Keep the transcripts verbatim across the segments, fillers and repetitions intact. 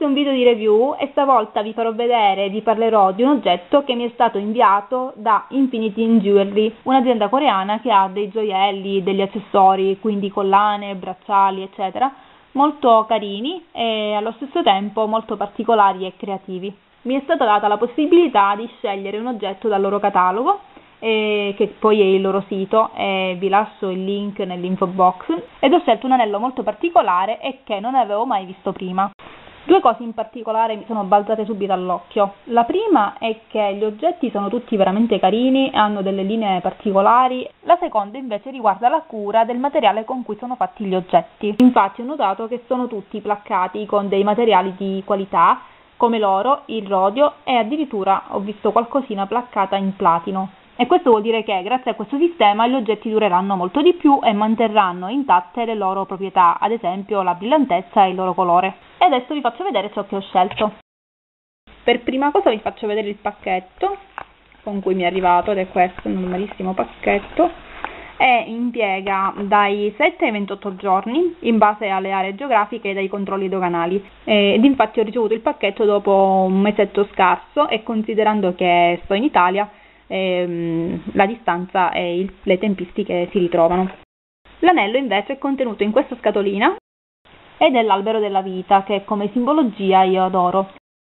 un video di review e stavolta vi farò vedere e vi parlerò di un oggetto che mi è stato inviato da Infinity Jewelry, un'azienda coreana che ha dei gioielli, degli accessori, quindi collane, bracciali, eccetera, molto carini e allo stesso tempo molto particolari e creativi. Mi è stata data la possibilità di scegliere un oggetto dal loro catalogo, eh, che poi è il loro sito, e vi lascio il link nell'info box, ed ho scelto un anello molto particolare e che non avevo mai visto prima. Due cose in particolare mi sono balzate subito all'occhio. La prima è che gli oggetti sono tutti veramente carini, hanno delle linee particolari. La seconda invece riguarda la cura del materiale con cui sono fatti gli oggetti. Infatti ho notato che sono tutti placcati con dei materiali di qualità, come l'oro, il rodio e addirittura ho visto qualcosina placcata in platino. E questo vuol dire che grazie a questo sistema gli oggetti dureranno molto di più e manterranno intatte le loro proprietà, ad esempio la brillantezza e il loro colore. E adesso vi faccio vedere ciò che ho scelto. Per prima cosa vi faccio vedere il pacchetto con cui mi è arrivato, ed è questo, un normalissimo pacchetto, e impiega dai sette ai ventotto giorni in base alle aree geografiche e dai controlli doganali. Ed infatti ho ricevuto il pacchetto dopo un mesetto scarso e considerando che sto in Italia, Ehm, la distanza e il, le tempistiche si ritrovano. L'anello invece è contenuto in questa scatolina ed è l'albero della vita, che come simbologia io adoro,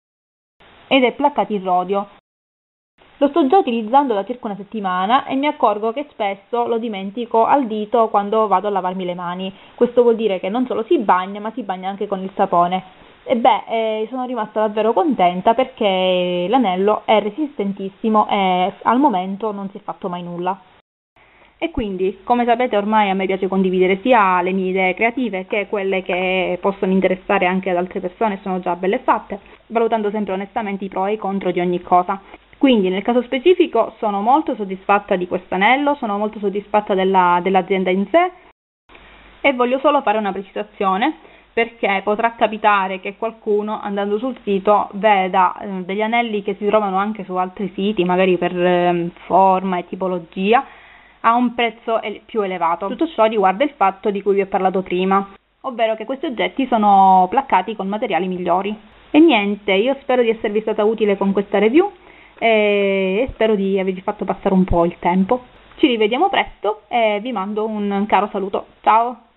ed è placcato in rodio. Lo sto già utilizzando da circa una settimana e mi accorgo che spesso lo dimentico al dito quando vado a lavarmi le mani. Questo vuol dire che non solo si bagna, ma si bagna anche con il sapone. E beh, eh, sono rimasta davvero contenta perché l'anello è resistentissimo e al momento non si è fatto mai nulla. E quindi, come sapete, ormai a me piace condividere sia le mie idee creative che quelle che possono interessare anche ad altre persone, sono già belle fatte, valutando sempre onestamente i pro e i contro di ogni cosa. Quindi nel caso specifico sono molto soddisfatta di questo anello, sono molto soddisfatta della, dell'azienda in sé, e voglio solo fare una precisazione, perché potrà capitare che qualcuno andando sul sito veda eh, degli anelli che si trovano anche su altri siti, magari per eh, forma e tipologia, a un prezzo ele- più elevato. Tutto ciò riguarda il fatto di cui vi ho parlato prima, ovvero che questi oggetti sono placcati con materiali migliori. E niente, io spero di esservi stata utile con questa review e spero di avervi fatto passare un po' il tempo. Ci rivediamo presto e vi mando un caro saluto. Ciao!